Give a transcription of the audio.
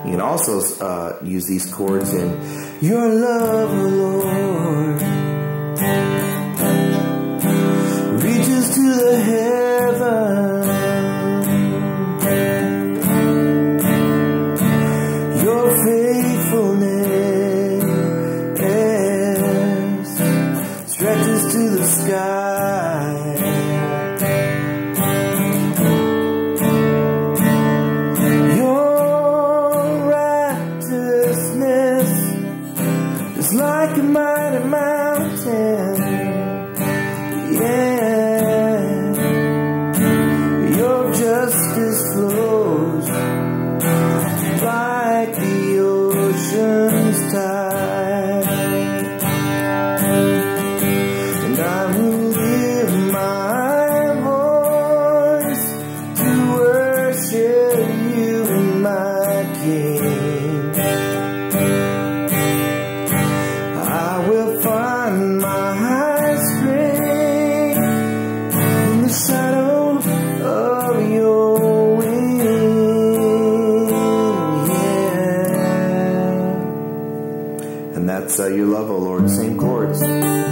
You can also use these chords in your love, O Lord, reaches to the heavens. Your faithfulness stretches to the sky. Like a mighty mountain, yeah. Your justice flows like the ocean's tide, and I will lift my voice to worship you, my King. I will find my strength in the shadow of your wings, yeah. And that's Your Love, O Lord, same chords.